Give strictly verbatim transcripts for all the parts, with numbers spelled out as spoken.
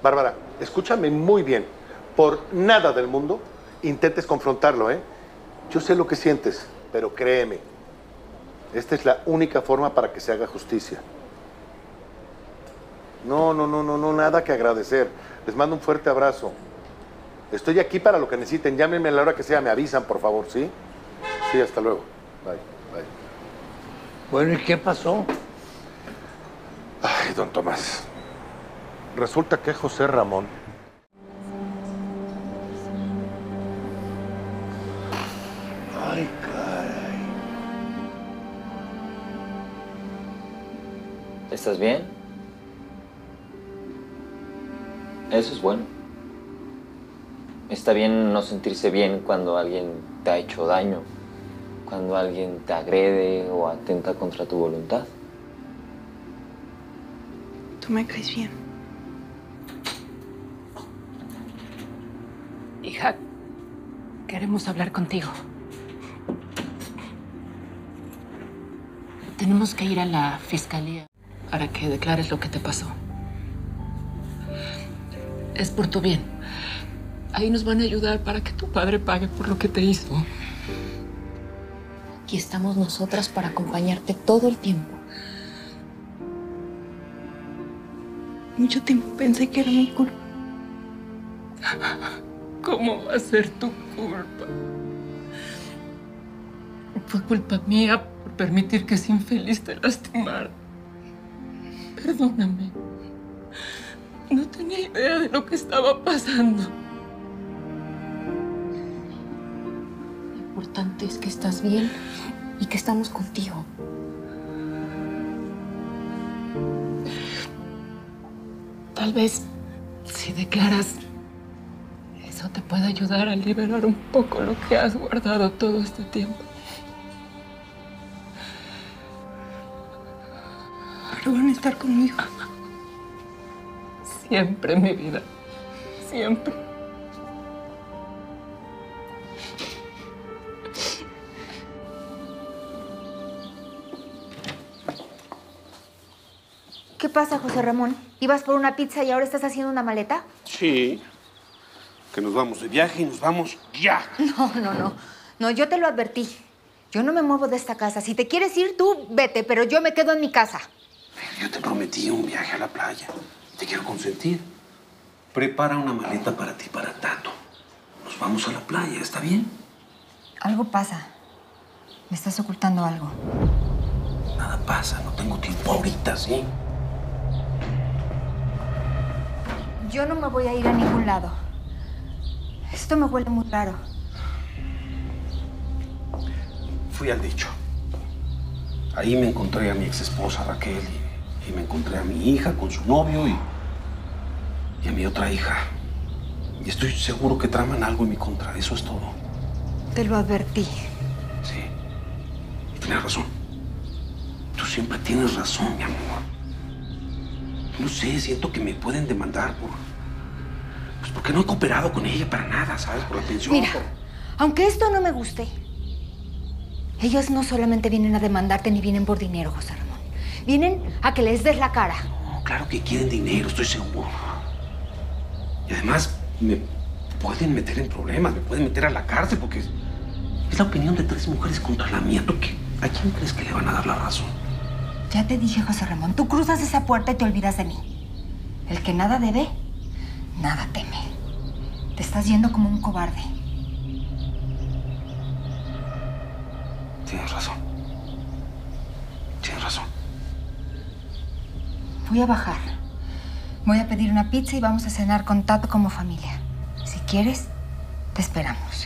Bárbara, escúchame muy bien. Por nada del mundo intentes confrontarlo, ¿eh? Yo sé lo que sientes, pero créeme. Esta es la única forma para que se haga justicia. No, no, no, no, no, nada que agradecer. Les mando un fuerte abrazo. Estoy aquí para lo que necesiten. Llámenme a la hora que sea, me avisan, por favor, ¿sí? Sí, hasta luego. Bye, bye. Bueno, ¿y qué pasó? Ay, don Tomás. Resulta que José Ramón... Ay, caray. ¿Estás bien? Eso es bueno. Está bien no sentirse bien cuando alguien te ha hecho daño, cuando alguien te agrede o atenta contra tu voluntad. Tú me caes bien. Hija, queremos hablar contigo. Tenemos que ir a la fiscalía para que declares lo que te pasó. Es por tu bien. Ahí nos van a ayudar para que tu padre pague por lo que te hizo. Aquí estamos nosotras para acompañarte todo el tiempo. Mucho tiempo pensé que era mi culpa. ¿Cómo va a ser tu culpa? Fue culpa mía por permitir que ese infeliz te lastimara. Perdóname. No tenía idea de lo que estaba pasando. Lo importante es que estás bien y que estamos contigo. Tal vez, si declaras, eso te puede ayudar a liberar un poco lo que has guardado todo este tiempo. Pero van a estar conmigo. Siempre, mi vida. Siempre. ¿Qué pasa, José Ramón? ¿Ibas por una pizza y ahora estás haciendo una maleta? Sí. Que nos vamos de viaje y nos vamos ya. No, no, no. No, yo te lo advertí. Yo no me muevo de esta casa. Si te quieres ir, tú vete, pero yo me quedo en mi casa. Yo te prometí un viaje a la playa. Te quiero consentir. Prepara una maleta para ti y para Tato. Nos vamos a la playa, ¿está bien? Algo pasa. Me estás ocultando algo. Nada pasa, no tengo tiempo ahorita, ¿sí? Yo no me voy a ir a ningún lado. Esto me huele muy raro. Fui al dicho. Ahí me encontré a mi ex esposa Raquel y, y me encontré a mi hija con su novio y, y a mi otra hija. Y estoy seguro que traman algo en mi contra. Eso es todo. Te lo advertí. Sí. Y tienes razón. Tú siempre tienes razón, mi amor. No sé, siento que me pueden demandar por... Pues porque no he cooperado con ella para nada, ¿sabes? Por la pensión. Mira, por... aunque esto no me guste, ellos no solamente vienen a demandarte ni vienen por dinero, José Ramón. Vienen a que les des la cara. No, claro que quieren dinero, estoy seguro. Y además me pueden meter en problemas, me pueden meter a la cárcel porque es, es la opinión de tres mujeres contra la mía. ¿Tú qué? ¿A quién crees que le van a dar la razón? Ya te dije, José Ramón, tú cruzas esa puerta y te olvidas de mí. El que nada debe, nada teme. Te estás yendo como un cobarde. Tienes razón. Tienes razón. Voy a bajar. Voy a pedir una pizza y vamos a cenar con Tato como familia. Si quieres, te esperamos.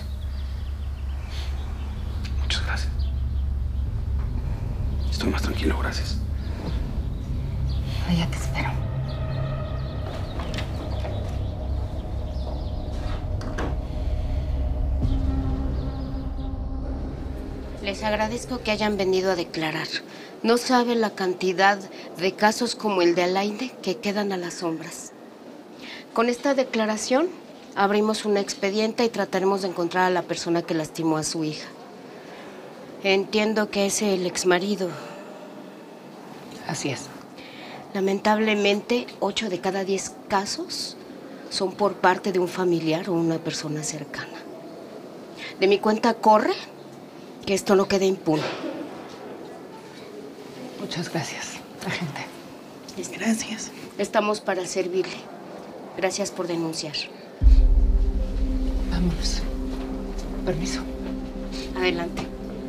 Muchas gracias. Estoy más tranquilo, gracias. Ya te espero. Les agradezco que hayan venido a declarar. No saben la cantidad de casos como el de Alainde que quedan a las sombras. Con esta declaración abrimos un expediente y trataremos de encontrar a la persona que lastimó a su hija. Entiendo que es el exmarido. Así es. Lamentablemente, ocho de cada diez casos son por parte de un familiar o una persona cercana. De mi cuenta corre que esto no quede impune. Muchas gracias, agente. Gracias. Estamos para servirle. Gracias por denunciar. Vámonos. Permiso. Adelante.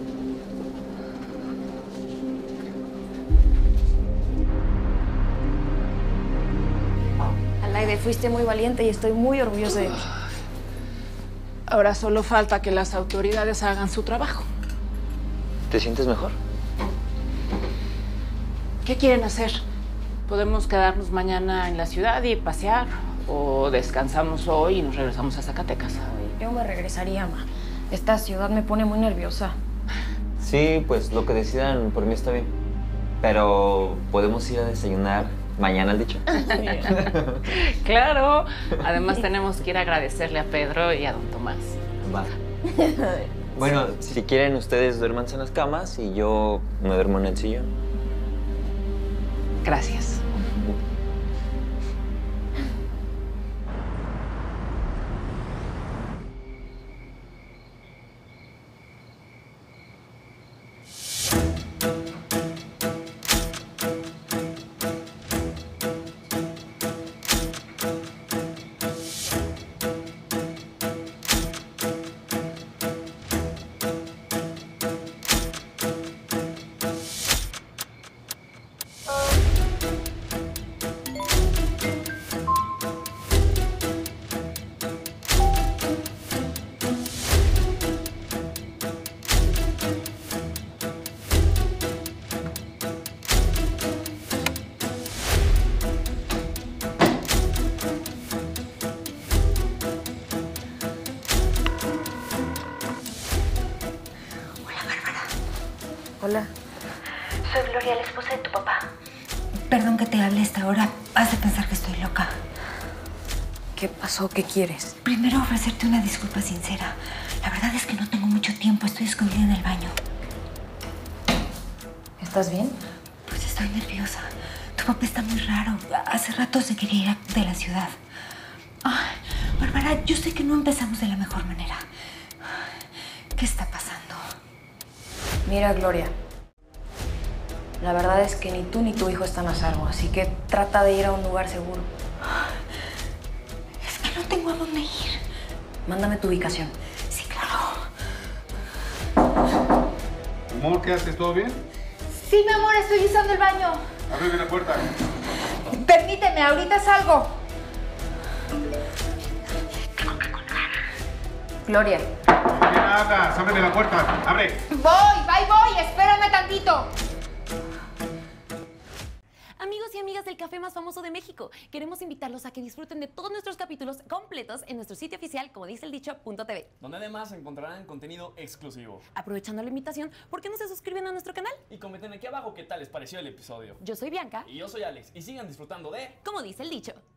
Alaide, fuiste muy valiente y estoy muy orgullosa de ti. Ahora solo falta que las autoridades hagan su trabajo. ¿Te sientes mejor? ¿Qué quieren hacer? ¿Podemos quedarnos mañana en la ciudad y pasear? ¿O descansamos hoy y nos regresamos a Zacatecas? Ay, yo me regresaría, ma. Esta ciudad me pone muy nerviosa. Sí, pues lo que decidan por mí está bien. Pero podemos ir a desayunar mañana al dicho. Claro. Además tenemos que ir a agradecerle a Pedro y a don Tomás. Va. Bueno, si quieren ustedes duérmanse en las camas y yo me duermo en el sillón. Gracias. Hola. Soy Gloria, la esposa de tu papá. Perdón que te hable a esta hora. Has de pensar que estoy loca. ¿Qué pasó? ¿Qué quieres? Primero ofrecerte una disculpa sincera. La verdad es que no tengo mucho tiempo. Estoy escondida en el baño. ¿Estás bien? Pues estoy nerviosa. Tu papá está muy raro. Hace rato se quería ir de la ciudad. Ay, Bárbara, yo sé que no empezamos de la mejor manera. ¿Qué está pasando? Mira, Gloria. La verdad es que ni tú ni tu hijo están a salvo, así que trata de ir a un lugar seguro. Es que no tengo a dónde ir. Mándame tu ubicación. Sí, claro. Amor, ¿qué haces? ¿Todo bien? Sí, mi amor, estoy usando el baño. Ábreme la puerta. Permíteme, ahorita salgo. Gloria. ¿Qué hagas? Ábreme la puerta. ¡Abre! Voy, bye, voy. Espérame tantito. Amigos y amigas del café más famoso de México, queremos invitarlos a que disfruten de todos nuestros capítulos completos en nuestro sitio oficial, como dice el dicho, punto tv. Donde además encontrarán contenido exclusivo. Aprovechando la invitación, ¿por qué no se suscriben a nuestro canal? Y comenten aquí abajo qué tal les pareció el episodio. Yo soy Bianca. Y yo soy Alex. Y sigan disfrutando de... Como dice el dicho.